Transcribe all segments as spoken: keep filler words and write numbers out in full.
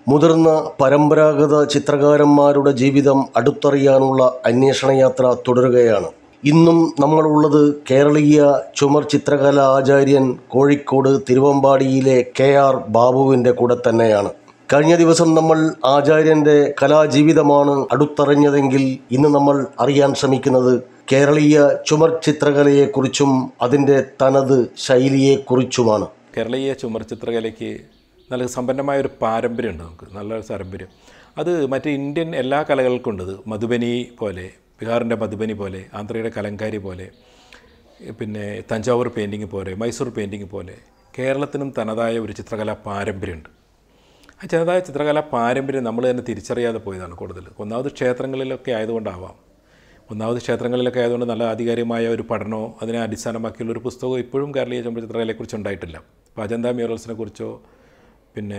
മുതിർന്ന പരമ്പരാഗത ചിത്രകാരന്മാരുടെ ജീവിതം അടുത്തറിയാനുള്ള അന്വേഷണയാത്ര തുടരുകയാണ്. ഇന്നും നമ്മളുള്ളത് കേരളീയ ചുമർ ചിത്രകലാ ആചാര്യൻ കോഴിക്കോട് തിരുവമ്പാടിയിലെ കെ ആർ ബാബുവിൻ്റെ കൂടെ തന്നെയാണ്. കഴിഞ്ഞ ദിവസം നമ്മൾ ആചാര്യൻ്റെ കലാജീവിതമാണ് അടുത്തറിഞ്ഞതെങ്കിൽ ഇന്ന് നമ്മൾ അറിയാൻ ശ്രമിക്കുന്നത് കേരളീയ ചുമർ ചിത്രകലയെക്കുറിച്ചും അതിൻ്റെ തനത് ശൈലിയെക്കുറിച്ചുമാണ്. കേരളീയ ചുമർ ചിത്രകലയ്ക്ക് നല്ല സമ്പന്നമായ ഒരു പാരമ്പര്യമുണ്ട്. നമുക്ക് നല്ലൊരു പാരമ്പര്യം. അത് മറ്റ് ഇന്ത്യൻ എല്ലാ കലകൾക്കും ഉണ്ട്. അത് മധുബനി പോലെ, ബീഹാറിൻ്റെ മധുബനി പോലെ, ആന്ധ്രയുടെ കലങ്കാരി പോലെ, പിന്നെ തഞ്ചാവൂർ പെയിൻറ്റിങ് പോലെ, മൈസൂർ പെയിൻറ്റിങ് പോലെ കേരളത്തിനും തനതായ ഒരു ചിത്രകലാ പാരമ്പര്യമുണ്ട്. ആ തനതായ ചിത്രകലാ പാരമ്പര്യം നമ്മൾ തന്നെ തിരിച്ചറിയാതെ പോയതാണ് കൂടുതൽ. ഒന്നാമത് ക്ഷേത്രങ്ങളിലൊക്കെ ആയതുകൊണ്ടാവാം. ഒന്നാമത് ക്ഷേത്രങ്ങളിലൊക്കെ ആയതുകൊണ്ട് നല്ല ആധികാരികമായ ഒരു പഠനമോ അതിനെ അടിസ്ഥാനമാക്കിയുള്ള ഒരു പുസ്തകവും ഇപ്പോഴും കേരളീയ ചുമർ ചിത്രകലയെക്കുറിച്ച് ഉണ്ടായിട്ടില്ല. ഇപ്പോൾ അജന്ത മ്യൂറൽസിനെ കുറിച്ചോ പിന്നെ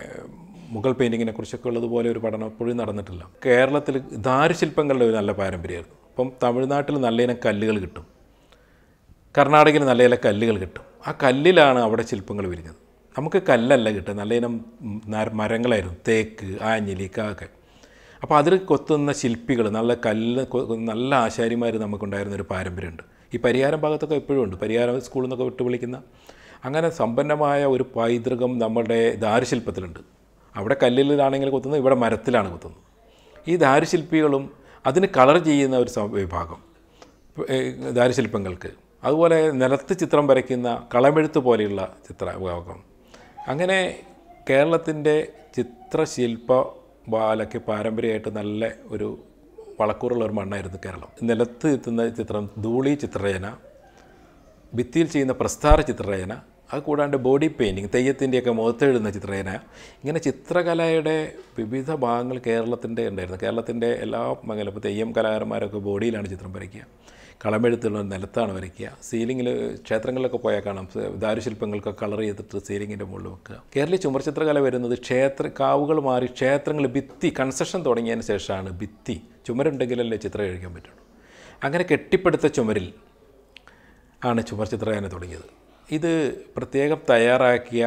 മുഗൾ പെയിൻറ്റിങ്ങിനെ കുറിച്ചൊക്കെ ഉള്ളതുപോലെ ഒരു പഠനം എപ്പോഴും നടന്നിട്ടില്ല. കേരളത്തിൽ ദാരുശില്പങ്ങളുടെ ഒരു നല്ല പാരമ്പര്യമായിരുന്നു. ഇപ്പം തമിഴ്നാട്ടിൽ നല്ല ഇനം കല്ലുകൾ കിട്ടും, കർണാടകയിൽ നല്ല ഇനം കല്ലുകൾ കിട്ടും. ആ കല്ലിലാണ് അവിടെ ശില്പങ്ങൾ വിരിഞ്ഞത്. നമുക്ക് കല്ലല്ല കിട്ടുക, നല്ല ഇനം മരങ്ങളായിരുന്നു, തേക്ക്, ആഞ്ഞിലി, കാക്ക. അപ്പോൾ അതിൽ കൊത്തുന്ന ശില്പികൾ, നല്ല കല്ല് നല്ല ആശാരിമാർ നമുക്കുണ്ടായിരുന്നൊരു പാരമ്പര്യമുണ്ട്. ഈ പരിയാരം ഭാഗത്തൊക്കെ എപ്പോഴും ഉണ്ട്. പരിയാരം സ്കൂളിൽ നിന്നൊക്കെ വിട്ട് വിളിക്കുന്ന അങ്ങനെ സമ്പന്നമായ ഒരു പൈതൃകം നമ്മുടെ ദാരുശില്പത്തിലുണ്ട്. അവിടെ കല്ലിലാണെങ്കിൽ കൊത്തുന്നത്, ഇവിടെ മരത്തിലാണ് കൊത്തുന്നത്. ഈ ദാരുശില്പികളും അതിന് കളർ ചെയ്യുന്ന ഒരു വിഭാഗം ദാരുശില്പങ്ങൾക്ക്, അതുപോലെ നിലത്ത് ചിത്രം വരയ്ക്കുന്ന കളമെഴുത്ത് പോലെയുള്ള ചിത്ര വിഭാഗം. അങ്ങനെ കേരളത്തിൻ്റെ ചിത്രശില്പ ബാലയ്ക്ക് പാരമ്പര്യമായിട്ട് നല്ല ഒരു വളക്കൂറുള്ള ഒരു മണ്ണായിരുന്നു കേരളം. നിലത്ത് എത്തുന്ന ചിത്രം ധൂളി ചിത്രരചന, ഭിത്തിയിൽ ചെയ്യുന്ന പ്രസ്ഥാര ചിത്രരചന, അത് കൂടാണ്ട് ബോഡി പെയിൻറ്റിങ്, തെയ്യത്തിൻ്റെയൊക്കെ മുഖത്തെഴുതുന്ന ചിത്രരചന, ഇങ്ങനെ ചിത്രകലയുടെ വിവിധ ഭാഗങ്ങൾ കേരളത്തിൻ്റെ ഉണ്ടായിരുന്നു. കേരളത്തിൻ്റെ എല്ലാ മംഗലം, ഇപ്പോൾ തെയ്യം കലാകാരന്മാരൊക്കെ ബോഡിയിലാണ് ചിത്രം വരയ്ക്കുക, കളമെഴുത്തുള്ള നിലത്താണ് വരയ്ക്കുക. സീലിങ്ങിൽ ക്ഷേത്രങ്ങളിലൊക്കെ പോയാൽ കാണാം ദാരുശില്പങ്ങൾക്കൊക്കെ കളർ ചെയ്തിട്ട് സീലിങ്ങിൻ്റെ മുകളിൽ വെക്കുക. കേരളീയ ചുമർ ചിത്രകല വരുന്നത് ക്ഷേത്ര കാവുകൾ മാറി ക്ഷേത്രങ്ങൾ ഭിത്തി കൺസ്ട്രക്ഷൻ തുടങ്ങിയതിന് ശേഷമാണ്. ഭിത്തി ചുമരുണ്ടെങ്കിലല്ലേ ചിത്രം കഴിക്കാൻ പറ്റുള്ളൂ. അങ്ങനെ കെട്ടിപ്പടുത്ത ചുമരിൽ ആണ് ചുമർ ചിത്രരചന തുടങ്ങിയത്. ഇത് പ്രത്യേകം തയ്യാറാക്കിയ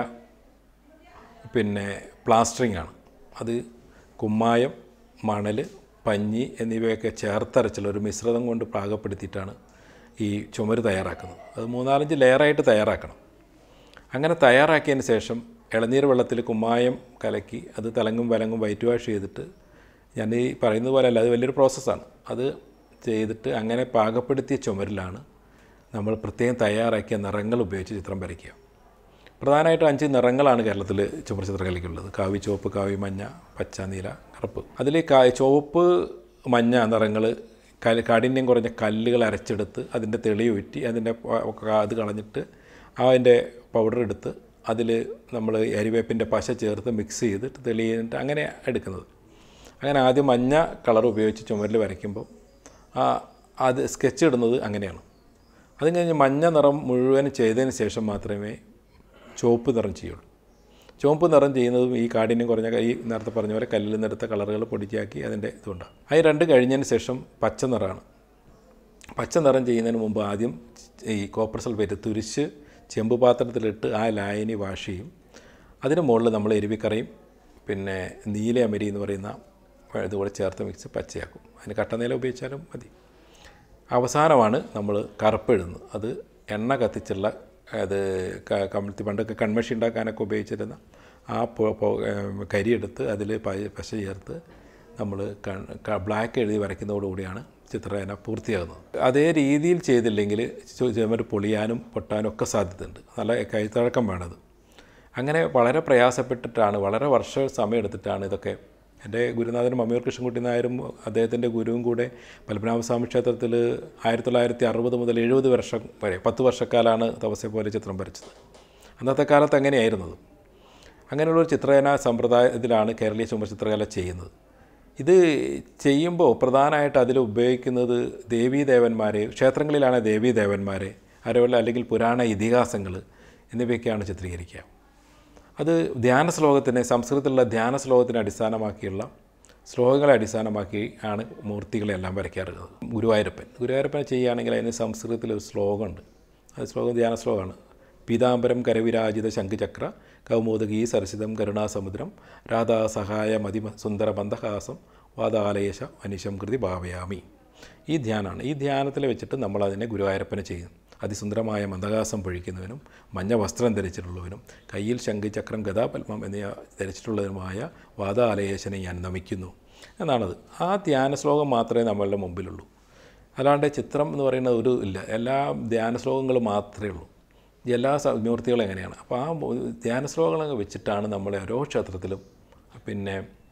പിന്നെ പ്ലാസ്റ്ററിംഗ് ആണ്. അത് കുമ്മായം, മണൽ, പഞ്ഞി എന്നിവയൊക്കെ ചേർത്തരച്ചുള്ള ഒരു മിശ്രിതം കൊണ്ട് പാകപ്പെടുത്തിയിട്ടാണ് ഈ ചുമര് തയ്യാറാക്കുന്നത്. അത് മൂന്നാലഞ്ച് ലെയറായിട്ട് തയ്യാറാക്കണം. അങ്ങനെ തയ്യാറാക്കിയതിന് ശേഷം ഇളനീർ വെള്ളത്തിൽ കുമ്മായം കലക്കി അത് തലങ്ങും വലങ്ങും വൈറ്റ് വാഷ് ചെയ്തിട്ട്, ഞാൻ ഈ പറയുന്നത് പോലെ അല്ല, അത് വലിയൊരു പ്രോസസ്സാണ്. അത് ചെയ്തിട്ട് അങ്ങനെ പാകപ്പെടുത്തിയ ചുമരിലാണ് നമ്മൾ പ്രത്യേകം തയ്യാറാക്കിയ നിറങ്ങൾ ഉപയോഗിച്ച് ചിത്രം വരയ്ക്കുക. പ്രധാനമായിട്ടും അഞ്ച് നിറങ്ങളാണ് കേരളത്തിൽ ചുമർ ചിത്രകലയ്ക്കുള്ളത്: കാവി ചുവപ്പ്, കാവി മഞ്ഞ, പച്ച, നീല, കറുപ്പ്. അതിൽ കാ ചുവപ്പ് മഞ്ഞ നിറങ്ങൾ കല് കാഠിന്യം കുറഞ്ഞ കല്ലുകൾ അരച്ചെടുത്ത് അതിൻ്റെ തെളി ഊറ്റി അതിൻ്റെ അത് കളഞ്ഞിട്ട് അതിൻ്റെ പൗഡർ എടുത്ത് അതിൽ നമ്മൾ അരിവേപ്പിൻ്റെ പശ ചേർത്ത് മിക്സ് ചെയ്തിട്ട് തെളിയിട്ട് അങ്ങനെ എടുക്കുന്നത്. അങ്ങനെ ആദ്യം മഞ്ഞ കളർ ഉപയോഗിച്ച് ചുമരിൽ വരയ്ക്കുമ്പോൾ ആ അത് സ്കെച്ച് ഇടുന്നത് അങ്ങനെയാണ്. അത് കഴിഞ്ഞ് മഞ്ഞ നിറം മുഴുവൻ ചെയ്തതിന് ശേഷം മാത്രമേ ചുവപ്പ് നിറം ചെയ്യുള്ളൂ. ചുവപ്പ് നിറം ചെയ്യുന്നതും ഈ കാഠിന്യം കുറഞ്ഞ ഈ നേരത്തെ പറഞ്ഞ പോലെ കല്ലിൽ നിന്നെടുത്ത കളറുകൾ പൊടിച്ചാക്കി അതിൻ്റെ ഇതുണ്ടാകും. അത് രണ്ട് കഴിഞ്ഞതിന് ശേഷം പച്ച നിറമാണ്. പച്ച നിറം ചെയ്യുന്നതിന് മുമ്പ് ആദ്യം ഈ കോപ്പർ സൾഫേറ്റ് തുരിച്ച് ചെമ്പ് പാത്രത്തിലിട്ട് ആ ലായനി വാഷ് ചെയ്യും. അതിന് മുകളിൽ നമ്മൾ എരുവിക്കറയും പിന്നെ നീല അമരി എന്ന് പറയുന്ന ഇതുകൂടെ ചേർത്ത് മിക്സ് പച്ചയാക്കും. അതിന് കട്ടനീല ഉപയോഗിച്ചാലും മതി. അവസാനമാണ് നമ്മൾ കറുപ്പെഴുതുന്നത്. അത് എണ്ണ കത്തിച്ചുള്ള അത് കമഴ്ത്തി പണ്ടൊക്കെ കൺമഷി ഉണ്ടാക്കാനൊക്കെ ഉപയോഗിച്ചിരുന്ന ആ കരിയെടുത്ത് അതിൽ പശ ചേർത്ത് നമ്മൾ ബ്ലാക്ക് എഴുതി വരയ്ക്കുന്നതോടുകൂടിയാണ് ചിത്രരചന പൂർത്തിയാകുന്നത്. അതേ രീതിയിൽ ചെയ്തില്ലെങ്കിൽ ചുമര് പൊളിയാനും പൊട്ടാനും ഒക്കെ സാധ്യതയുണ്ട്. നല്ല കൈത്തഴക്കം വേണത്. അങ്ങനെ വളരെ പ്രയാസപ്പെട്ടിട്ടാണ്, വളരെ വർഷ സമയം എടുത്തിട്ടാണ് ഇതൊക്കെ. എൻ്റെ ഗുരുനാഥൻ മമ്മിയൂർ കൃഷ്ണൻകുട്ടി നായരും അദ്ദേഹത്തിൻ്റെ ഗുരുവും കൂടെ പത്മനാഭസ്വാമി ക്ഷേത്രത്തിൽ ആയിരത്തി തൊള്ളായിരത്തി അറുപത് മുതൽ എഴുപത് വർഷം വരെ പത്ത് വർഷക്കാലാണ് തപസ്യ പോലെ ചിത്രം വരച്ചത്. അന്നത്തെ കാലത്ത് അങ്ങനെയായിരുന്നത്. അങ്ങനെയുള്ളൊരു ചിത്രരചന സമ്പ്രദായത്തിലാണ് കേരളീയ ചുമർ ചിത്രകല ചെയ്യുന്നത്. ഇത് ചെയ്യുമ്പോൾ പ്രധാനമായിട്ട് അതിൽ ഉപയോഗിക്കുന്നത് ദേവീദേവന്മാരെ, ക്ഷേത്രങ്ങളിലാണ് ദേവീദേവന്മാരെ, അതുപോലെ അല്ലെങ്കിൽ പുരാണ ഇതിഹാസങ്ങൾ എന്നിവയൊക്കെയാണ് ചിത്രീകരിക്കുക. അത് ധ്യാന ശ്ലോകത്തിനെ, സംസ്കൃതത്തിലുള്ള ധ്യാന ശ്ലോകത്തിനെ അടിസ്ഥാനമാക്കിയുള്ള ശ്ലോകങ്ങളെ അടിസ്ഥാനമാക്കി ആണ് മൂർത്തികളെല്ലാം വരയ്ക്കാറുള്ളത്. ഗുരുവായൂരപ്പൻ ഗുരുവായൂരപ്പനെ ചെയ്യുകയാണെങ്കിൽ അതിന് സംസ്കൃതത്തിലൊരു ശ്ലോകമുണ്ട്. അത് ശ്ലോകം ധ്യാന ശ്ലോകമാണ്. പീതാംബരം കരവിരാജിത ശംഖുചക്ര കൗമോദകീ സരസിതം കരുണാസമുദ്രം രാധാസഹായ മതി സുന്ദര മന്ദഹാസം വാതാലയേശ അനിശം കൃതി ഭാവയാമി. ഈ ധ്യാനമാണ്. ഈ ധ്യാനത്തിൽ വെച്ചിട്ട് നമ്മളതിനെ ഗുരുവായൂരപ്പനെ ചെയ്യും. അതിസുന്ദരമായ മന്ദഹാസം പൊഴിക്കുന്നവനും മഞ്ഞ വസ്ത്രം ധരിച്ചിട്ടുള്ളവനും കയ്യിൽ ശംഖുചക്രം ഗദാപത്മം എന്നിവ ധരിച്ചിട്ടുള്ളതിനുമായ വാതാലയേശനെ ഞാൻ നമിക്കുന്നു എന്നാണത്. ആ ധ്യാന ശ്ലോകം മാത്രമേ നമ്മളുടെ മുമ്പിലുള്ളൂ. അല്ലാണ്ട് ചിത്രം എന്ന് പറയുന്നത് ഒരു ഇല്ല. എല്ലാ ധ്യാന ശ്ലോകങ്ങളും മാത്രമേ ഉള്ളൂ. എല്ലാ മൂർത്തികളും എങ്ങനെയാണ്. അപ്പോൾ ആ ധ്യാന ശ്ലോകങ്ങൾ വെച്ചിട്ടാണ് നമ്മളെ ഓരോ ക്ഷേത്രത്തിലും പിന്നെ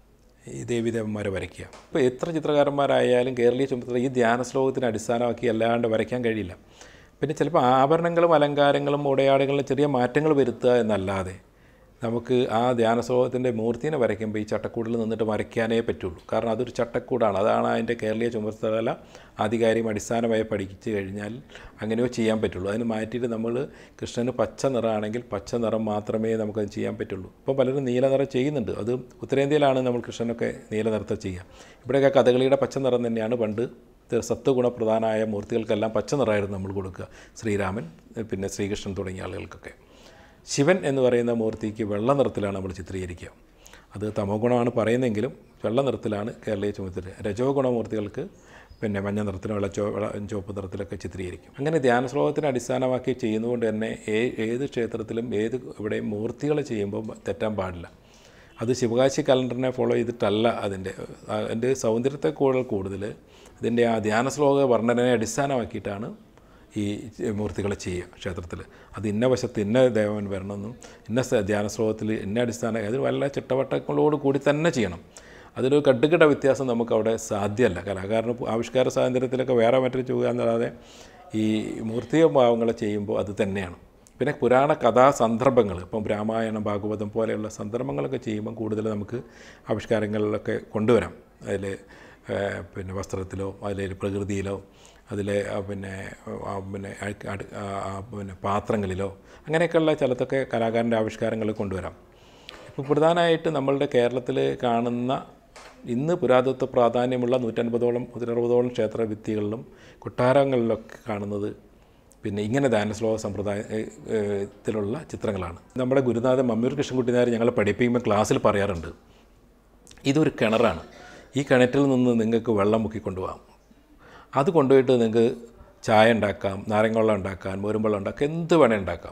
ഈ ദേവീദേവന്മാരെ വരയ്ക്കുക. ഇപ്പോൾ എത്ര ചിത്രകാരന്മാരായാലും കേരളീയ ചുമതല ഈ ധ്യാന ശ്ലോകത്തിന് അടിസ്ഥാനമാക്കി അല്ലാണ്ട് വരയ്ക്കാൻ കഴിയില്ല. പിന്നെ ചിലപ്പോൾ ആഭരണങ്ങളും അലങ്കാരങ്ങളും ഉടയാടുകളിലും ചെറിയ മാറ്റങ്ങൾ വരുത്തുക എന്നല്ലാതെ നമുക്ക് ആ ധ്യാന ശ്ലോകത്തിൻ്റെ മൂർത്തിനെ വരയ്ക്കുമ്പോൾ ഈ ചട്ടക്കൂടിൽ നിന്നിട്ട് വരയ്ക്കാനേ പറ്റുള്ളൂ. കാരണം അതൊരു ചട്ടക്കൂടാണ്. അതാണ് അതിൻ്റെ കേരളീയ ചുമതല ആധികാരികം അടിസ്ഥാനമായി പഠിച്ചു കഴിഞ്ഞാൽ അങ്ങനെയോ ചെയ്യാൻ പറ്റുള്ളൂ. അതിന് മാറ്റിയിട്ട് നമ്മൾ കൃഷ്ണന് പച്ച നിറമാണെങ്കിൽ പച്ച നിറം മാത്രമേ നമുക്കത് ചെയ്യാൻ പറ്റുള്ളൂ. ഇപ്പോൾ പലരും നീല നിറം ചെയ്യുന്നുണ്ട്. അത് ഉത്തരേന്ത്യയിലാണ് നമ്മൾ കൃഷ്ണനൊക്കെ നീല നിറത്തെ ചെയ്യുക. ഇവിടെയൊക്കെ കഥകളിയുടെ പച്ച നിറം തന്നെയാണ് പണ്ട് സത്വഗുണപ്രധാനമായ മൂർത്തികൾക്കെല്ലാം പച്ച നിറമായിരുന്നു നമ്മൾ കൊടുക്കുക. ശ്രീരാമൻ പിന്നെ ശ്രീകൃഷ്ണൻ തുടങ്ങിയ ആളുകൾക്കൊക്കെ. ശിവൻ എന്ന് പറയുന്ന മൂർത്തിക്ക് വെള്ള നിറത്തിലാണ് നമ്മൾ ചിത്രീകരിക്കുക. അത് തമോ ഗുണമാണ് പറയുന്നതെങ്കിലും വെള്ള നിറത്തിലാണ് കേരളീയ ചുമതല. രജോ ഗുണമൂർത്തികൾക്ക് പിന്നെ മഞ്ഞ നിറത്തിലും വെള്ള ചോ വെള്ള ചുവപ്പ് നിറത്തിലൊക്കെ ചിത്രീകരിക്കും. അങ്ങനെ ധ്യാന ശ്ലോകത്തിനെ അടിസ്ഥാനമാക്കി ചെയ്യുന്നതുകൊണ്ട് തന്നെ ഏ ഏത് ക്ഷേത്രത്തിലും ഏത് ഇവിടെയും മൂർത്തികൾ ചെയ്യുമ്പോൾ തെറ്റാൻ പാടില്ല. അത് ശിവകാശി കലണ്ടറിനെ ഫോളോ ചെയ്തിട്ടല്ല അതിൻ്റെ അതിൻ്റെ സൗന്ദര്യത്തെ കൂടുതൽ കൂടുതൽ ഇതിൻ്റെ ആ ധ്യാന ശ്ലോക വർണ്ണനയെ അടിസ്ഥാനമാക്കിയിട്ടാണ് ഈ മൂർത്തികളെ ചെയ്യുക ക്ഷേത്രത്തിൽ. അത് ഇന്ന വശത്ത് ഇന്ന ദേവൻ വരണമെന്നും ഇന്ന ധ്യാന ശ്ലോകത്തിൽ ഇന്ന അടിസ്ഥാന അത് വല്ല ചിട്ടവട്ടങ്ങളോട് കൂടി തന്നെ ചെയ്യണം. അതിലൊരു കട്ടുകിട വ്യത്യാസം നമുക്കവിടെ സാധ്യമല്ല. കലാകാരന് ആവിഷ്കാര സ്വാതന്ത്ര്യത്തിലൊക്കെ വേറെ മറ്റൊരു ചെയ്യുക എന്നല്ലാതെ ഈ മൂർത്തിക ഭാവങ്ങളെ ചെയ്യുമ്പോൾ അത് തന്നെയാണ്. പിന്നെ പുരാണ കഥാ സന്ദർഭങ്ങൾ ഇപ്പം രാമായണം ഭാഗവതം പോലെയുള്ള സന്ദർഭങ്ങളൊക്കെ ചെയ്യുമ്പം കൂടുതൽ നമുക്ക് ആവിഷ്കാരങ്ങളിലൊക്കെ കൊണ്ടുവരാം. അതിൽ പിന്നെ വസ്ത്രത്തിലോ അതിൽ പ്രകൃതിയിലോ അതിലെ പിന്നെ പിന്നെ പിന്നെ പാത്രങ്ങളിലോ അങ്ങനെയൊക്കെയുള്ള ചിലതൊക്കെ കലാകാരൻ്റെ ആവിഷ്കാരങ്ങൾ കൊണ്ടുവരാം. ഇപ്പോൾ പ്രധാനമായിട്ട് നമ്മളുടെ കേരളത്തിൽ കാണുന്ന ഇന്ന് പുരാതത്വ പ്രാധാന്യമുള്ള നൂറ്റൻപതോളം നൂറ്ററുപതോളം ക്ഷേത്ര ഭിത്തികളിലും കൊട്ടാരങ്ങളിലൊക്കെ കാണുന്നത് പിന്നെ ഇങ്ങനെ ധ്യാന ശ്ലോക സമ്പ്രദായത്തിലുള്ള ചിത്രങ്ങളാണ്. നമ്മുടെ ഗുരുനാഥൻ മമ്മൂർ കൃഷ്ണൻകുട്ടി ഞങ്ങളെ പഠിപ്പിക്കുമ്പോൾ ക്ലാസ്സിൽ പറയാറുണ്ട്, ഇതൊരു കിണറാണ്. ഈ കിണറ്റിൽ നിന്ന് നിങ്ങൾക്ക് വെള്ളം മുക്കിക്കൊണ്ടുപോകാം. അത് കൊണ്ടുപോയിട്ട് നിങ്ങൾക്ക് ചായ ഉണ്ടാക്കാം, നാരങ്ങ വെള്ളം ഉണ്ടാക്കാൻ, മോരും വെള്ളം ഉണ്ടാക്കാം, എന്ത് വേണേൽ ഉണ്ടാക്കാം.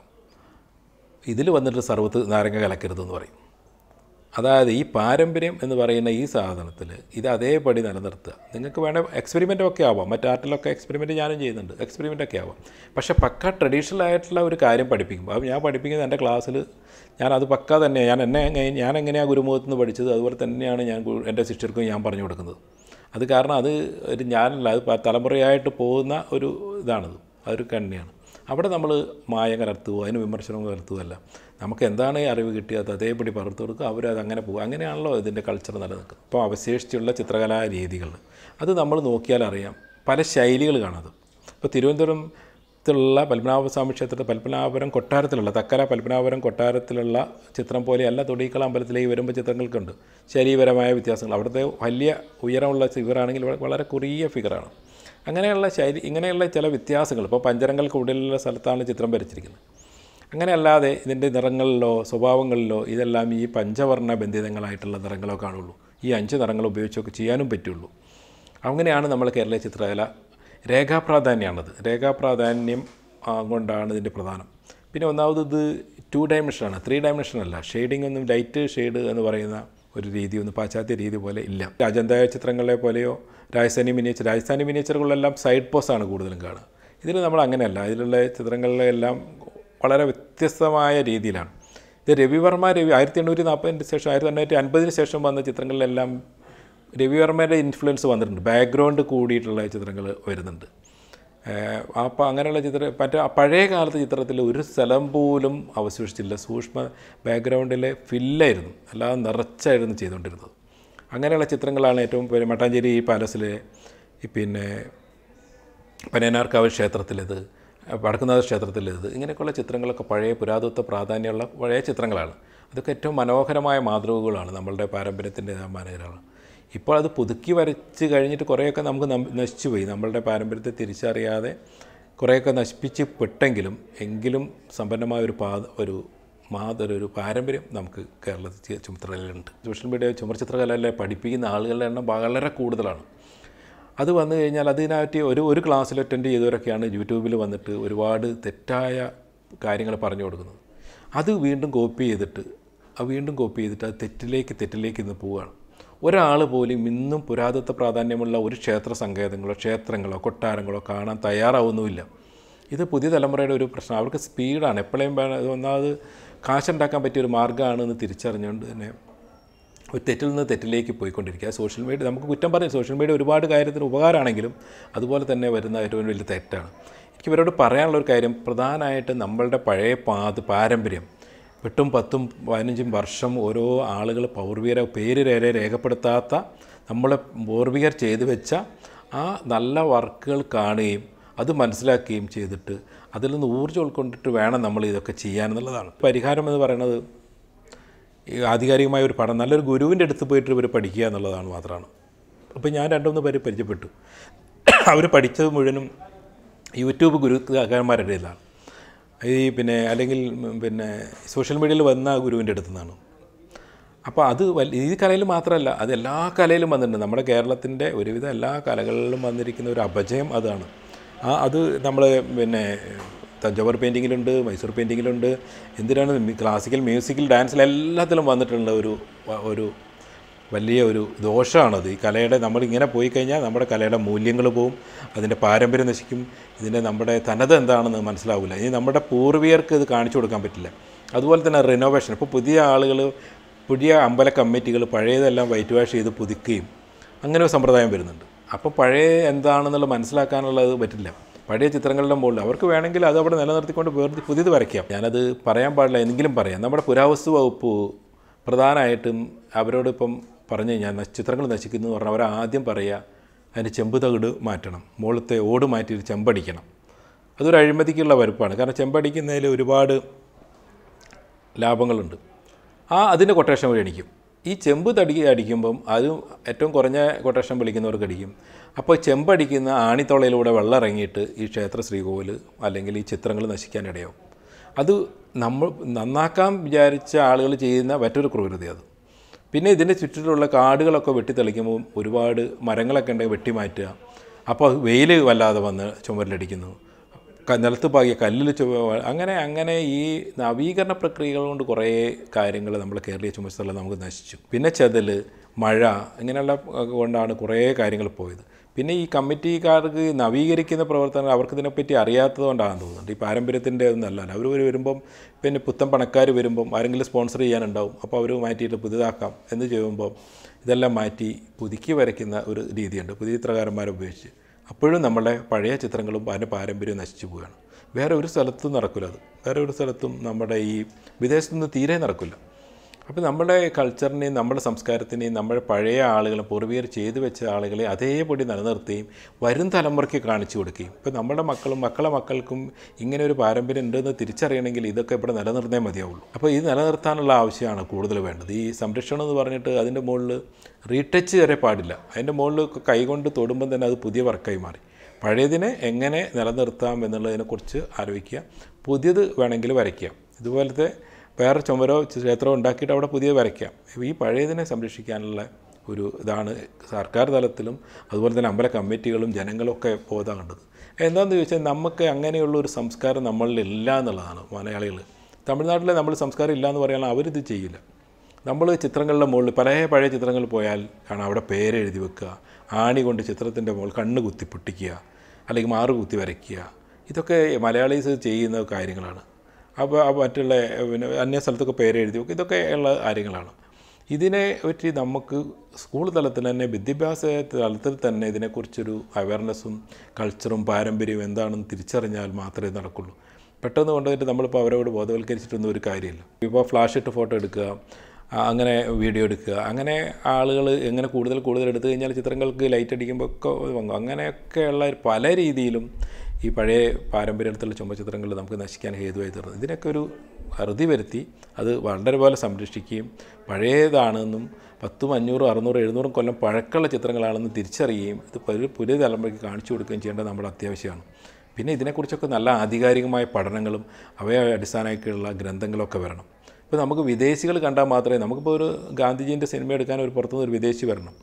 ഇതിൽ വന്നിട്ട് സർവത്ത് നാരങ്ങ കലക്കരുതെന്ന് പറയും. അതായത് ഈ പാരമ്പര്യം എന്ന് പറയുന്ന ഈ സാധനത്തിൽ ഇത് അതേപടി നിലനിർത്തുക. നിങ്ങൾക്ക് വേണേൽ എക്സ്പെരിമെൻ്റൊക്കെ ആവാം. മറ്റു ആർട്ടിലൊക്കെ എക്സ്പെരിമെൻറ്റ് ഞാനും ചെയ്യുന്നുണ്ട്. എക്സ്പെരിമെൻ്റൊക്കെ ആവാം. പക്ഷേ പക്ക ട്രഡീഷണൽ ആയിട്ടുള്ള ഒരു കാര്യം പഠിപ്പിക്കും. അപ്പോൾ ഞാൻ പഠിപ്പിക്കുന്നത് എൻ്റെ ക്ലാസ്സിൽ ഞാനത് പക്ക തന്നെ ഞാൻ എന്നെ ഞാൻ എങ്ങനെയാണ് ഗുരുമുഖത്ത് നിന്ന് പഠിച്ചത് അതുപോലെ തന്നെയാണ് ഞാൻ എൻ്റെ ശിഷ്യർക്കും ഞാൻ പറഞ്ഞു കൊടുക്കുന്നത്. അത് കാരണം അത് ഒരു ഞാനല്ല, അത് തലമുറയായിട്ട് പോകുന്ന ഒരു ഇതാണത്. അതൊരു കണ്ണിയാണ്. അവിടെ നമ്മൾ മായ കലർത്തുകയോ അതിന് വിമർശനം കലർത്തുകയല്ല. നമുക്ക് എന്താണ് ഈ അറിവ് കിട്ടിയത് അതേപടി പകർത്ത് കൊടുക്കുക, അവരത് അങ്ങനെ പോകും. അങ്ങനെയാണല്ലോ ഇതിൻ്റെ കൾച്ചർ നിലനിൽക്കുന്നത്. ഇപ്പോൾ അവശേഷിച്ചുള്ള ചിത്രകലാ രീതികൾ അത് നമ്മൾ നോക്കിയാൽ അറിയാം. പല ശൈലികൾ കാണാതെ ഇപ്പോൾ തിരുവനന്തപുരത്തുള്ള പത്മനാഭസ്വാമി ക്ഷേത്രത്തിൽ പത്മനാഭപുരം കൊട്ടാരത്തിലുള്ള തക്കല പത്മനാഭപുരം കൊട്ടാരത്തിലുള്ള ചിത്രം പോലെയല്ല തൊടിക്കൽ അമ്പലത്തിലേക്ക് വരുമ്പോൾ ചിത്രങ്ങൾക്കുണ്ട് ശരീരപരമായ വ്യത്യാസങ്ങൾ. അവിടുത്തെ വലിയ ഉയരമുള്ള ഫിഗറാണെങ്കിൽ വളരെ കുറിയ ഫിഗറാണ്. അങ്ങനെയുള്ള ശൈലി ഇങ്ങനെയുള്ള ചില വ്യത്യാസങ്ങൾ ഇപ്പോൾ പഞ്ചരങ്ങൾക്ക് ഉള്ളിലുള്ള സ്ഥലത്താണ് ചിത്രം വരച്ചിരിക്കുന്നത്. അങ്ങനെയല്ലാതെ ഇതിൻ്റെ നിറങ്ങളിലോ സ്വഭാവങ്ങളിലോ ഇതെല്ലാം ഈ പഞ്ചവർണ്ണ ബന്ധിതങ്ങളായിട്ടുള്ള നിറങ്ങളോ കാണുള്ളൂ. ഈ അഞ്ച് നിറങ്ങൾ ഉപയോഗിച്ചൊക്കെ ചെയ്യാനും പറ്റുള്ളൂ. അങ്ങനെയാണ് നമ്മൾ കേരളീയ ചിത്രകല. രേഖാപ്രാധാന്യമാണത്. രേഖാപ്രാധാന്യം കൊണ്ടാണ് ഇതിൻ്റെ പ്രധാനം. പിന്നെ ഒന്നാമത് ഇത് ടു ഡയമെൻഷനാണ്, ത്രീ ഡയമെൻഷനല്ല. ഷെയ്ഡിംഗ് ഒന്നും ലൈറ്റ് ഷെയ്ഡ് എന്ന് പറയുന്ന ഒരു രീതി ഒന്നും പാശ്ചാത്യ രീതി പോലെ ഇല്ല. അജന്ത ചിത്രങ്ങളെ പോലെയോ രാജസ്ഥാനി മിനിയേച്ചർ രാജസ്ഥാനി മിനിയേച്ചറുകളെല്ലാം സൈഡ് പോസാണ് കൂടുതലും കാണുക. ഇതിൽ നമ്മൾ അങ്ങനെയല്ല. ഇതിലുള്ള ചിത്രങ്ങളിലെല്ലാം വളരെ വ്യത്യസ്തമായ രീതിയിലാണ്. ഇത് രവിവർമ്മ രവി ആയിരത്തി എണ്ണൂറ്റി നാൽപ്പതിന് ശേഷം ആയിരത്തി എണ്ണൂറ്റി അൻപതിന് ശേഷം വന്ന ചിത്രങ്ങളിലെല്ലാം രവിവർമ്മയുടെ ഇൻഫ്ലുവൻസ് വന്നിട്ടുണ്ട്. ബാക്ക്ഗ്രൗണ്ട് കൂടിയിട്ടുള്ള ചിത്രങ്ങൾ വരുന്നുണ്ട്. അപ്പോൾ അങ്ങനെയുള്ള ചിത്രം മറ്റേ പഴയ കാലത്തെ ചിത്രത്തിൽ ഒരു സ്ഥലം പോലും അവശേഷിച്ചില്ല. സൂക്ഷ്മ ബാക്ക്ഗ്രൗണ്ടിലെ ഫില്ലായിരുന്നു, അല്ലാതെ നിറച്ചായിരുന്നു ചെയ്തുകൊണ്ടിരുന്നത്. അങ്ങനെയുള്ള ചിത്രങ്ങളാണ് ഏറ്റവും മട്ടാഞ്ചേരി പാലസിലെ പിന്നെ പനയനാർക്കാവ് ക്ഷേത്രത്തിലേത്, വടക്കുന്നാഥ ക്ഷേത്രത്തിലേത്, ഇങ്ങനെയൊക്കെയുള്ള ചിത്രങ്ങളൊക്കെ പഴയ പുരാതത്വ പ്രാധാന്യമുള്ള പഴയ ചിത്രങ്ങളാണ്. അതൊക്കെ ഏറ്റവും മനോഹരമായ മാതൃകകളാണ് നമ്മളുടെ പാരമ്പര്യത്തിൻ്റെ മാനകരാണ്. ഇപ്പോൾ അത് പുതുക്കി വരച്ച് കഴിഞ്ഞിട്ട് കുറേയൊക്കെ നമുക്ക് നശിച്ചു പോയി. നമ്മളുടെ പാരമ്പര്യത്തെ തിരിച്ചറിയാതെ കുറേയൊക്കെ നശിപ്പിച്ച് പെട്ടെങ്കിലും എങ്കിലും സമ്പന്നമായ ഒരു പാ ഒരു മാതൃ ഒരു പാരമ്പര്യം നമുക്ക് കേരളത്തിൽ ചുമർചിത്രകലയിലുണ്ട്. സോഷ്യൽ മീഡിയ ചുമർചിത്രകലയിലെ പഠിപ്പിക്കുന്ന ആളുകളുടെ എണ്ണം വളരെ കൂടുതലാണ്. അത് വന്നു കഴിഞ്ഞാൽ അതിനായിട്ട് ഒരു ഒരു ക്ലാസ്സിൽ അറ്റൻഡ് ചെയ്തവരൊക്കെയാണ് യൂട്യൂബിൽ വന്നിട്ട് ഒരുപാട് തെറ്റായ കാര്യങ്ങൾ പറഞ്ഞു കൊടുക്കുന്നത്. അത് വീണ്ടും കോപ്പി ചെയ്തിട്ട് അത് വീണ്ടും കോപ്പി ചെയ്തിട്ട് അത് തെറ്റിലേക്ക് തെറ്റിലേക്ക് ഇന്ന് പോവുകയാണ്. ഒരാൾ പോലും ഇന്നും പുരാതത്വ പ്രാധാന്യമുള്ള ഒരു ക്ഷേത്ര സങ്കേതങ്ങളോ ക്ഷേത്രങ്ങളോ കൊട്ടാരങ്ങളോ കാണാൻ തയ്യാറാവുന്നുമില്ല. ഇത് പുതിയ തലമുറയുടെ ഒരു പ്രശ്നം. അവർക്ക് സ്പീഡാണ്, എപ്പോഴും ഒന്നാമത് കാശുണ്ടാക്കാൻ പറ്റിയൊരു മാർഗ്ഗമാണെന്ന് തിരിച്ചറിഞ്ഞുകൊണ്ട് തന്നെ ഒരു തെറ്റിൽ നിന്ന് തെറ്റിലേക്ക് പോയിക്കൊണ്ടിരിക്കുക. സോഷ്യൽ മീഡിയ നമുക്ക് കുറ്റം പറയും, സോഷ്യൽ മീഡിയ ഒരുപാട് കാര്യത്തിന് ഉപകാരമാണെങ്കിലും അതുപോലെ തന്നെ വരുന്ന ഏറ്റവും വലിയ തെറ്റാണ്. എനിക്ക് ഇവരോട് പറയാനുള്ളൊരു കാര്യം, പ്രധാനമായിട്ട് നമ്മളുടെ പഴയ പാത് പാരമ്പര്യം എട്ടും പത്തും പതിനഞ്ചും വർഷം ഓരോ ആളുകൾ പൗർവികരെ പേര് വരെ രേഖപ്പെടുത്താത്ത നമ്മളെ പൂർവികർ ചെയ്തു വെച്ച ആ നല്ല വർക്കുകൾ കാണുകയും അത് മനസ്സിലാക്കുകയും ചെയ്തിട്ട് അതിൽ നിന്ന് ഊർജ്ജം ഉൾക്കൊണ്ടിട്ട് വേണം നമ്മൾ ഇതൊക്കെ ചെയ്യാനെന്നുള്ളതാണ്. പരിഹാരം എന്ന് പറയുന്നത് ഈ ആധികാരികമായ ഒരു പഠനം, നല്ലൊരു ഗുരുവിൻ്റെ അടുത്ത് പോയിട്ട് ഇവർ പഠിക്കുക എന്നുള്ളതാണ് മാത്രമാണ്. അപ്പോൾ ഞാൻ രണ്ടുമൂന്ന് പേര് പരിചയപ്പെട്ടു. അവർ പഠിച്ചത് മുഴുവനും യൂട്യൂബ് ഗുരുക്കന്മാരുടെ ഇതാണ്, ഈ പിന്നെ അല്ലെങ്കിൽ പിന്നെ സോഷ്യൽ മീഡിയയിൽ വന്ന ഗുരുവിൻ്റെ അടുത്തു നിന്നാണ്. അപ്പോൾ അത് വലിയ ഈ കലയിൽ മാത്രമല്ല, അത് എല്ലാ കലയിലും വന്നിട്ടുണ്ട്. നമ്മുടെ കേരളത്തിൻ്റെ ഒരുവിധം എല്ലാ കലകളിലും വന്നിരിക്കുന്ന ഒരു അപജയം അതാണ്. ആ അത് നമ്മൾ പിന്നെ തഞ്ചാവൂർ പെയിൻറ്റിങ്ങിലുണ്ട്, മൈസൂർ പെയിൻറ്റിങ്ങിലുണ്ട്, എന്തിനാണ് ക്ലാസിക്കൽ മ്യൂസിക്കൽ ഡാൻസിലെല്ലാത്തിലും വന്നിട്ടുള്ള ഒരു ഒരു വലിയ ഒരു ദോഷമാണത്. ഈ കലയുടെ നമ്മളിങ്ങനെ പോയി കഴിഞ്ഞാൽ നമ്മുടെ കലയുടെ മൂല്യങ്ങൾ പോവും, അതിൻ്റെ പാരമ്പര്യം നശിക്കും, ഇതിൻ്റെ നമ്മുടെ തനത് എന്താണെന്ന് മനസ്സിലാവില്ല. ഇനി നമ്മുടെ പൂർവികർക്ക് ഇത് കാണിച്ചു കൊടുക്കാൻ പറ്റില്ല. അതുപോലെ തന്നെ റിനോവേഷൻ, ഇപ്പോൾ പുതിയ ആളുകൾ പുതിയ അമ്പല കമ്മിറ്റികൾ പഴയതെല്ലാം വൈറ്റ് വാഷ് ചെയ്ത് പുതുക്കുകയും അങ്ങനെ ഒരു സമ്പ്രദായം വരുന്നുണ്ട്. അപ്പോൾ പഴയ എന്താണെന്നുള്ള മനസ്സിലാക്കാനുള്ളത് പറ്റില്ല. പഴയ ചിത്രങ്ങളുടെ മുകളിൽ അവർക്ക് വേണമെങ്കിൽ അത് അവിടെ നിലനിർത്തിക്കൊണ്ട് വേറെ പുതിയത് വരയ്ക്കാം. ഞാനത് പറയാൻ പാടില്ല, എന്തെങ്കിലും പറയാം. നമ്മുടെ പുരാവസ്തു വകുപ്പ് പ്രധാനമായിട്ടും അവരോടിപ്പം പറഞ്ഞു കഴിഞ്ഞാൽ ചിത്രങ്ങൾ നശിക്കുന്നു എന്ന് പറഞ്ഞാൽ അവർ ആദ്യം പറയുക അതിൻ്റെ ചെമ്പ് തകിട് മാറ്റണം, മുകളിലത്തെ ഓട് മാറ്റിയിട്ട് ചെമ്പടിക്കണം. അതൊരു അഴിമതിക്കുള്ള വലുപ്പമാണ്. കാരണം ചെമ്പടിക്കുന്നതിൽ ഒരുപാട് ലാഭങ്ങളുണ്ട്. ആ അതിൻ്റെ കൊട്ടേഷൻ വഴി അടിക്കും. ഈ ചെമ്പ് തടി അടിക്കുമ്പം അത് ഏറ്റവും കുറഞ്ഞ കൊട്ടേഷൻ വിളിക്കുന്നവർക്ക് അടിക്കും. അപ്പോൾ ചെമ്പടിക്കുന്ന ആണിത്തോളയിലൂടെ വെള്ളം ഇറങ്ങിയിട്ട് ഈ ക്ഷേത്ര ശ്രീകോവിൽ അല്ലെങ്കിൽ ഈ ചിത്രങ്ങൾ നശിക്കാനിടയാവും. അത് നമ്മൾ നന്നാക്കാൻ വിചാരിച്ച ആളുകൾ ചെയ്യുന്ന മറ്റൊരു ക്രൂരത അത്. പിന്നെ ഇതിൻ്റെ ചുറ്റിലുള്ള കാടുകളൊക്കെ വെട്ടിത്തെളിക്കുമ്പോൾ ഒരുപാട് മരങ്ങളൊക്കെ ഉണ്ടെങ്കിൽ വെട്ടിമാറ്റുക. അപ്പോൾ വെയിൽ വല്ലാതെ വന്ന് ചുമരിലടിക്കുന്നു, നിലത്ത് പാകിയ കല്ലിൽ ചുമ അങ്ങനെ അങ്ങനെ ഈ നവീകരണ പ്രക്രിയകൾ കൊണ്ട് കുറേ കാര്യങ്ങൾ നമ്മൾ കേരളീയ ചുമസ്ഥലം നമുക്ക് നശിച്ചു. പിന്നെ ചെതൽ, മഴ ഇങ്ങനെയുള്ള കൊണ്ടാണ് കുറേ കാര്യങ്ങൾ പോയത്. പിന്നെ ഈ കമ്മിറ്റിക്കാർക്ക് നവീകരിക്കുന്ന പ്രവർത്തനങ്ങൾ അവർക്ക് ഇതിനെപ്പറ്റി അറിയാത്തത് കൊണ്ടാണെന്ന് തോന്നുന്നുണ്ട്. ഈ പാരമ്പര്യത്തിൻ്റെ ഒന്നല്ല. അവർ വരുമ്പം പിന്നെ പുത്തൻ പണക്കാർ വരുമ്പം ആരെങ്കിലും സ്പോൺസർ ചെയ്യാനുണ്ടാവും, അപ്പോൾ അവർ മാറ്റിയിട്ട് പുതിയതാക്കാം എന്ന് ചെയ്യുമ്പം ഇതെല്ലാം മാറ്റി പുതുക്കി വരയ്ക്കുന്ന ഒരു രീതിയുണ്ട് പുതിയ ചിത്രകാരന്മാരെ ഉപയോഗിച്ച്. അപ്പോഴും നമ്മളെ പഴയ ചിത്രങ്ങളും അതിൻ്റെ പാരമ്പര്യവും നശിച്ചു പോവുകയാണ്. വേറെ ഒരു സ്ഥലത്തും നടക്കില്ല അത്. വേറെ ഒരു സ്ഥലത്തും നമ്മുടെ ഈ വിദേശത്തുനിന്ന് തീരെ നടക്കില്ല. അപ്പോൾ നമ്മുടെ കൾച്ചറിനെയും നമ്മുടെ സംസ്കാരത്തിനെയും നമ്മുടെ പഴയ ആളുകളും പൂർവികർ ചെയ്തു വെച്ച ആളുകളെ അതേപടി നിലനിർത്തുകയും വരും തലമുറയ്ക്ക് കാണിച്ചു കൊടുക്കുകയും ഇപ്പോൾ നമ്മുടെ മക്കളും മക്കളെ മക്കൾക്കും ഇങ്ങനെ ഒരു പാരമ്പര്യം ഉണ്ടെന്ന് തിരിച്ചറിയണമെങ്കിൽ ഇതൊക്കെ ഇവിടെ നിലനിർത്തേ മതിയാവുള്ളൂ. അപ്പോൾ ഇത് നിലനിർത്താനുള്ള ആവശ്യമാണ് കൂടുതൽ വേണ്ടത്. ഈ സംരക്ഷണം എന്ന് പറഞ്ഞിട്ട് അതിൻ്റെ മുകളിൽ റീടച്ച് വരെ പാടില്ല. അതിൻ്റെ മുകളിൽ കൈകൊണ്ട് തൊടുമ്പം തന്നെ അത് പുതിയ വർക്കായി മാറി. പഴയതിനെ എങ്ങനെ നിലനിർത്താം എന്നുള്ളതിനെക്കുറിച്ച് ആലോചിക്കുക, പുതിയത് വേണമെങ്കിൽ വരയ്ക്കുക. ഇതുപോലത്തെ വേറെ ചുമരോ ക്ഷേത്രമോ ഉണ്ടാക്കിയിട്ട് അവിടെ പുതിയ വരയ്ക്കാം. ഈ പഴയതിനെ സംരക്ഷിക്കാനുള്ള ഒരു ഇതാണ് സർക്കാർ തലത്തിലും അതുപോലെ തന്നെ അമ്പല കമ്മിറ്റികളും ജനങ്ങളും ഒക്കെ ബോധമുണ്ടത്. എന്താണെന്ന് ചോദിച്ചാൽ നമുക്ക് അങ്ങനെയുള്ള ഒരു സംസ്കാരം നമ്മളിൽ ഇല്ല എന്നുള്ളതാണ്. മലയാളികൾ തമിഴ്നാട്ടിലെ നമ്മൾ സംസ്കാരം ഇല്ല എന്ന് പറയാൻ അവരിത് ചെയ്യില്ല. നമ്മൾ ചിത്രങ്ങളുടെ മുകളിൽ പല പഴയ ചിത്രങ്ങൾ പോയാൽ കാണാം അവിടെ പേരെഴുതി വെക്കുക, ആണി കൊണ്ട് ചിത്രത്തിൻ്റെ മുകളിൽ കണ്ണ് കുത്തി പൊട്ടിക്കുക, അല്ലെങ്കിൽ മാറ് കുത്തി വരയ്ക്കുക. ഇതൊക്കെ മലയാളീസ് ചെയ്യുന്ന കാര്യങ്ങളാണ്. അപ്പോൾ മറ്റുള്ള പിന്നെ അന്യ സ്ഥലത്തൊക്കെ പേരെഴുതി വെക്കും. ഇതൊക്കെ ഉള്ള കാര്യങ്ങളാണ്. ഇതിനെ പറ്റി നമുക്ക് സ്കൂൾ തലത്തിൽ തന്നെ വിദ്യാഭ്യാസ തലത്തിൽ തന്നെ ഇതിനെക്കുറിച്ചൊരു അവയർനെസ്സും കൾച്ചറും പാരമ്പര്യവും എന്താണെന്ന് തിരിച്ചറിഞ്ഞാൽ മാത്രമേ നടക്കുള്ളൂ. പെട്ടെന്ന് കൊണ്ടുപോയിട്ട് നമ്മളിപ്പോൾ അവരോട് ബോധവൽക്കരിച്ചിട്ടൊന്നും ഒരു കാര്യമില്ല. ഇപ്പോൾ ഫ്ലാഷ് ഇട്ട് ഫോട്ടോ എടുക്കുക, അങ്ങനെ വീഡിയോ എടുക്കുക, അങ്ങനെ ആളുകൾ എങ്ങനെ കൂടുതൽ കൂടുതൽ എടുത്തു കഴിഞ്ഞാൽ ചിത്രങ്ങൾക്ക് ലൈറ്റ് അടിക്കുമ്പോൾ ഒക്കെ വാങ്ങും. അങ്ങനെയൊക്കെയുള്ള പല രീതിയിലും ഈ പഴയ പാരമ്പര്യത്തിലുള്ള ചുമചിത്രങ്ങൾ നമുക്ക് നശിക്കാൻ ഹേതുവായി തീർന്നത്. ഇതിനൊക്കെ ഒരു അറുതി വരുത്തി അത് വളരെ പോലെ സംരക്ഷിക്കുകയും പഴയതാണെന്നും പത്തും അഞ്ഞൂറും അറുന്നൂറും എഴുന്നൂറും കൊല്ലം പഴക്കമുള്ള ചിത്രങ്ങളാണെന്ന് തിരിച്ചറിയുകയും ഇത് പുതിയ തലമുറയ്ക്ക് കാണിച്ചു കൊടുക്കുകയും ചെയ്യേണ്ടത് നമ്മുടെ അത്യാവശ്യമാണ്. പിന്നെ ഇതിനെക്കുറിച്ചൊക്കെ നല്ല ആധികാരികമായ പഠനങ്ങളും അവയെ അടിസ്ഥാനമാക്കിയുള്ള ഗ്രന്ഥങ്ങളൊക്കെ വരണം. ഇപ്പോൾ നമുക്ക് വിദേശികൾ കണ്ടാൽ മാത്രമേ, നമുക്കിപ്പോൾ ഒരു ഗാന്ധിജീൻ്റെ സിനിമ എടുക്കാൻ ഒരു പുറത്തുനിന്ന് ഒരു വിദേശി വരണം.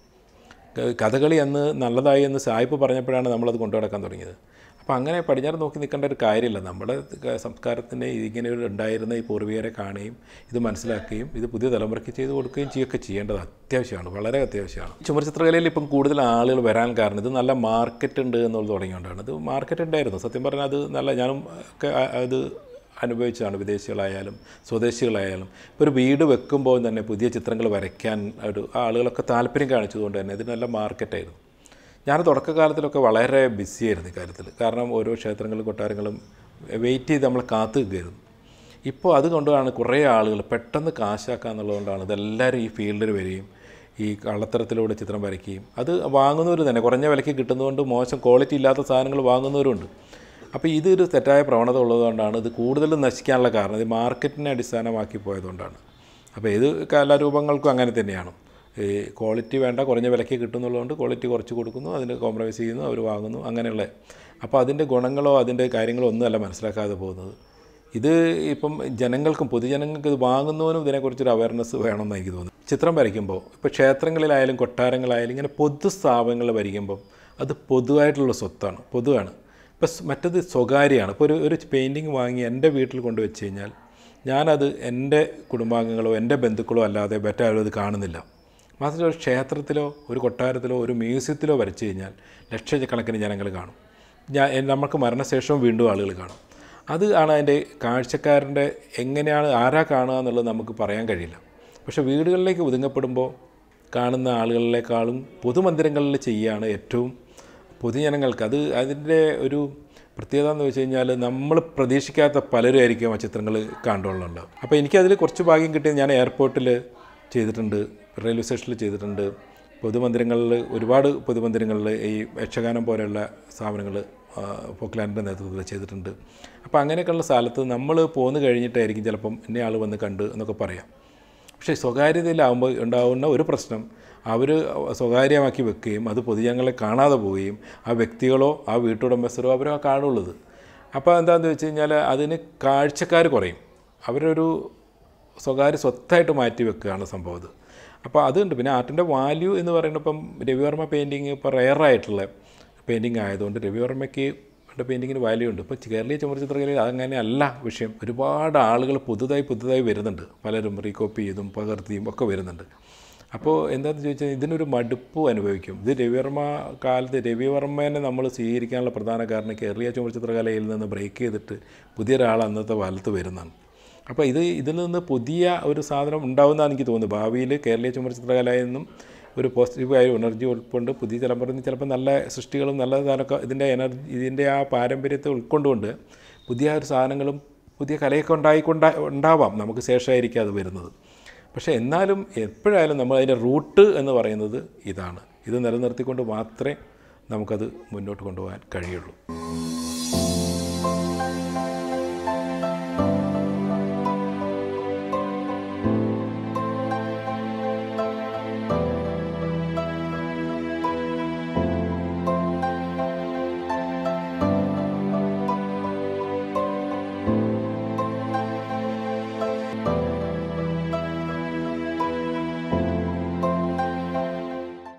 കഥകളി അന്ന് നല്ലതായി എന്ന് സായിപ്പ് പറഞ്ഞപ്പോഴാണ് നമ്മളത് കൊണ്ടു നടക്കാൻ തുടങ്ങിയത്. അപ്പോൾ അങ്ങനെ പടിഞ്ഞാറ് നോക്കി നിൽക്കേണ്ട ഒരു കാര്യമില്ല. നമ്മുടെ സംസ്കാരത്തിൻ്റെ ഇങ്ങനെ ഒരു ഉണ്ടായിരുന്ന ഈ പൂർവികരെ കാണുകയും ഇത് മനസ്സിലാക്കുകയും ഇത് പുതിയ തലമുറയ്ക്ക് ചെയ്ത് കൊടുക്കുകയും ചെയ്യുകയൊക്കെ ചെയ്യേണ്ടത് അത്യാവശ്യമാണ്, വളരെ അത്യാവശ്യമാണ്. ചുമർ ചിത്രകലയിൽ ഇപ്പം കൂടുതൽ ആളുകൾ വരാൻ കാരണം ഇത് നല്ല മാർക്കറ്റ് ഉണ്ട് എന്നുള്ളത് തുടങ്ങിയോണ്ടാണ്. ഇത് മാർക്കറ്റ് ഉണ്ടായിരുന്നു, സത്യം പറഞ്ഞാൽ അത് നല്ല, ഞാനും ഒക്കെ അത് അനുഭവിച്ചതാണ്. വിദേശികളായാലും സ്വദേശികളായാലും ഇപ്പോൾ ഒരു വീട് വെക്കുമ്പോൾ തന്നെ പുതിയ ചിത്രങ്ങൾ വരയ്ക്കാൻ ഒരു ആളുകളൊക്കെ താല്പര്യം കാണിച്ചതുകൊണ്ട് തന്നെ ഇതിന് നല്ല മാർക്കറ്റായിരുന്നു. ഞാൻ തുടക്കകാലത്തിലൊക്കെ വളരെ ബിസിയായിരുന്നു ഇക്കാര്യത്തിൽ. കാരണം ഓരോ ക്ഷേത്രങ്ങളും കൊട്ടാരങ്ങളും വെയിറ്റ് ചെയ്ത് നമ്മൾ കാത്തു നിൽക്കുകയായിരുന്നു. ഇപ്പോൾ അതുകൊണ്ടാണ് കുറേ ആളുകൾ പെട്ടെന്ന് കാശാക്കുക എന്നുള്ളതുകൊണ്ടാണ് ഇതെല്ലാവരും ഈ ഫീൽഡിൽ വരികയും ഈ കള്ളത്തരത്തിലൂടെ ചിത്രം വരയ്ക്കുകയും അത് വാങ്ങുന്നവർ തന്നെ കുറഞ്ഞ വിലയ്ക്ക് കിട്ടുന്നതുകൊണ്ട് മോശം ക്വാളിറ്റി ഇല്ലാത്ത സാധനങ്ങൾ വാങ്ങുന്നവരുണ്ട്. അപ്പോൾ ഇതൊരു തെറ്റായ പ്രവണത ഉള്ളതുകൊണ്ടാണ് ഇത് കൂടുതലും നശിക്കാനുള്ള കാരണം. ഇത് മാർക്കറ്റിനെ അടിസ്ഥാനമാക്കി പോയതുകൊണ്ടാണ്. അപ്പോൾ ഏത് കലാരൂപങ്ങൾക്കും അങ്ങനെ തന്നെയാണ്. ഈ ക്വാളിറ്റി വേണ്ട, കുറഞ്ഞ വിലയ്ക്ക് കിട്ടുന്നുള്ളതുകൊണ്ട് ക്വാളിറ്റി കുറച്ച് കൊടുക്കുന്നു, അതിന് കോംപ്രമൈസ് ചെയ്യുന്നു, അവർ വാങ്ങുന്നു, അങ്ങനെയുള്ള. അപ്പോൾ അതിൻ്റെ ഗുണങ്ങളോ അതിൻ്റെ കാര്യങ്ങളോ ഒന്നുമല്ല മനസ്സിലാക്കാതെ പോകുന്നത്. ഇത് ഇപ്പം ജനങ്ങൾക്കും പൊതുജനങ്ങൾക്ക് ഇത് വാങ്ങുന്നവനും ഇതിനെക്കുറിച്ചൊരു അവയർനെസ് വേണമെന്ന് എനിക്ക് തോന്നുന്നു. ചിത്രം വരയ്ക്കുമ്പോൾ ഇപ്പോൾ ക്ഷേത്രങ്ങളിലായാലും കൊട്ടാരങ്ങളായാലും ഇങ്ങനെ പൊതു സ്ഥാപനങ്ങൾ വരയ്ക്കുമ്പം അത് പൊതുവായിട്ടുള്ള സ്വത്താണ്, പൊതുവാണ്. ഇപ്പം മറ്റത് സ്വകാര്യമാണ്. ഇപ്പോൾ ഒരു ഒരു പെയിൻറ്റിങ് വാങ്ങി എൻ്റെ വീട്ടിൽ കൊണ്ട് വെച്ച് കഴിഞ്ഞാൽ ഞാനത് എൻ്റെ കുടുംബാംഗങ്ങളോ എൻ്റെ ബന്ധുക്കളോ അല്ലാതെ മറ്റാരും അത് കാണുന്നില്ല. മാത്രമല്ല ഒരു ക്ഷേത്രത്തിലോ ഒരു കൊട്ടാരത്തിലോ ഒരു മ്യൂസിയത്തിലോ വരച്ച് കഴിഞ്ഞാൽ ലക്ഷക്കണക്കിന് ജനങ്ങൾ കാണും. ഞാൻ നമുക്ക് മരണശേഷവും വീണ്ടും ആളുകൾ കാണും. അത് ആണ് അതിൻ്റെ കാഴ്ചക്കാരൻ്റെ എങ്ങനെയാണ് ആരാ കാണുക എന്നുള്ളത് നമുക്ക് പറയാൻ കഴിയില്ല. പക്ഷേ വീടുകളിലേക്ക് ഒതുങ്ങപ്പെടുമ്പോൾ കാണുന്ന ആളുകളിലേക്കാളും പൊതുമന്ദിരങ്ങളിൽ ചെയ്യുകയാണ് ഏറ്റവും പൊതുജനങ്ങൾക്ക്. അത് അതിൻ്റെ ഒരു പ്രത്യേകത എന്ന് വെച്ച് കഴിഞ്ഞാൽ നമ്മൾ പ്രതീക്ഷിക്കാത്ത പലരും ആയിരിക്കും ആ ചിത്രങ്ങൾ കണ്ടുകൊള്ളുന്നുണ്ട്. അപ്പോൾ എനിക്കതിൽ കുറച്ച് ഭാഗ്യം കിട്ടിയത് ഞാൻ എയർപോർട്ടിൽ ചെയ്തിട്ടുണ്ട്, റെയിൽവേ സ്റ്റേഷനിൽ ചെയ്തിട്ടുണ്ട്, പൊതുമന്ദിരങ്ങളിൽ ഒരുപാട് പൊതുമന്ദിരങ്ങളിൽ ഈ യക്ഷഗാനം പോലെയുള്ള സ്ഥാപനങ്ങൾ ഫോക്ലാൻഡിൻ്റെ നേതൃത്വത്തിൽ ചെയ്തിട്ടുണ്ട്. അപ്പോൾ അങ്ങനെയൊക്കെയുള്ള സ്ഥലത്ത് നമ്മൾ പോന്നു കഴിഞ്ഞിട്ടായിരിക്കും ചിലപ്പം ഇന്ന ആൾ വന്ന് കണ്ട് എന്നൊക്കെ പറയാം. പക്ഷേ സ്വകാര്യതയിലാകുമ്പോൾ ഉണ്ടാകുന്ന ഒരു പ്രശ്നം, അവർ സ്വകാര്യമാക്കി വെക്കുകയും അത് പൊതുജനങ്ങളെ കാണാതെ പോവുകയും ആ വ്യക്തികളോ ആ വീട്ടുടമസ്ഥരോ അവരോ കാണുള്ളത്. അപ്പോൾ എന്താണെന്ന് വെച്ച് കഴിഞ്ഞാൽ അതിന് കാഴ്ചക്കാർ കുറയും, അവരൊരു സ്വകാര്യ സ്വത്തായിട്ട് മാറ്റി വെക്കുകയാണ് സംഭവം അത്. അപ്പോൾ അതുണ്ട്. പിന്നെ ആർട്ടിൻ്റെ വാല്യൂ എന്ന് പറയുന്നത് ഇപ്പം രവിവർമ്മ പെയിൻറ്റിങ് ഇപ്പോൾ റെയറായിട്ടുള്ള പെയിൻറ്റിങ് ആയതുകൊണ്ട് രവിവർമ്മയ്ക്ക് പെയിൻറ്റിങ്ങിന് വാല്യൂ ഉണ്ട്. ഇപ്പോൾ കേരളീയ ചുമർ ചിത്രകലയിൽ അതങ്ങനെ അല്ല വിഷയം. ഒരുപാട് ആളുകൾ പുതുതായി പുതുതായി വരുന്നുണ്ട്, പലരും റീകോപ്പി ചെയ്തും പകർത്തിയും ഒക്കെ വരുന്നുണ്ട്. അപ്പോൾ എന്താണെന്ന് ചോദിച്ചാൽ ഇതിനൊരു മടുപ്പ് അനുഭവിക്കും. ഇത് രവിവർമ്മ കാലത്ത് രവിവർമ്മേനെ നമ്മൾ സ്വീകരിക്കാനുള്ള പ്രധാന കാരണം കേരളീയ ചുമർ ചിത്രകലയിൽ നിന്ന് ബ്രേക്ക് ചെയ്തിട്ട് പുതിയൊരാൾ അന്നത്തെ കാലത്ത് വരുന്നതാണ്. അപ്പോൾ ഇത് ഇതിൽ നിന്ന് പുതിയ ഒരു സാധനം ഉണ്ടാവുന്നതാണ് എനിക്ക് തോന്നുന്നത്. ഭാവിയിൽ കേരളീയ ചുമർ ചിത്രകലയിൽ നിന്നും ഒരു പോസിറ്റീവായ എനർജി ഉൾക്കൊണ്ട് പുതിയ തലമുറയിൽ ചിലപ്പോൾ നല്ല സൃഷ്ടികളും നല്ല സാധനമൊക്കെ ഇതിൻ്റെ എനർജി ഇതിൻ്റെ ആ പാരമ്പര്യത്തെ ഉൾക്കൊണ്ടുകൊണ്ട് പുതിയ ഒരു സാധനങ്ങളും പുതിയ കലയൊക്കെ ഉണ്ടായിക്കൊണ്ടാ ഉണ്ടാവാം നമുക്ക് ശേഷമായിരിക്കും അത് വരുന്നത്. പക്ഷേ എന്നാലും എപ്പോഴായാലും നമ്മൾ അതിൻ്റെ റൂട്ട് എന്ന് പറയുന്നത് ഇതാണ്. ഇത് നിലനിർത്തിക്കൊണ്ട് മാത്രമേ നമുക്കത് മുന്നോട്ട് കൊണ്ടുപോകാൻ കഴിയുള്ളൂ.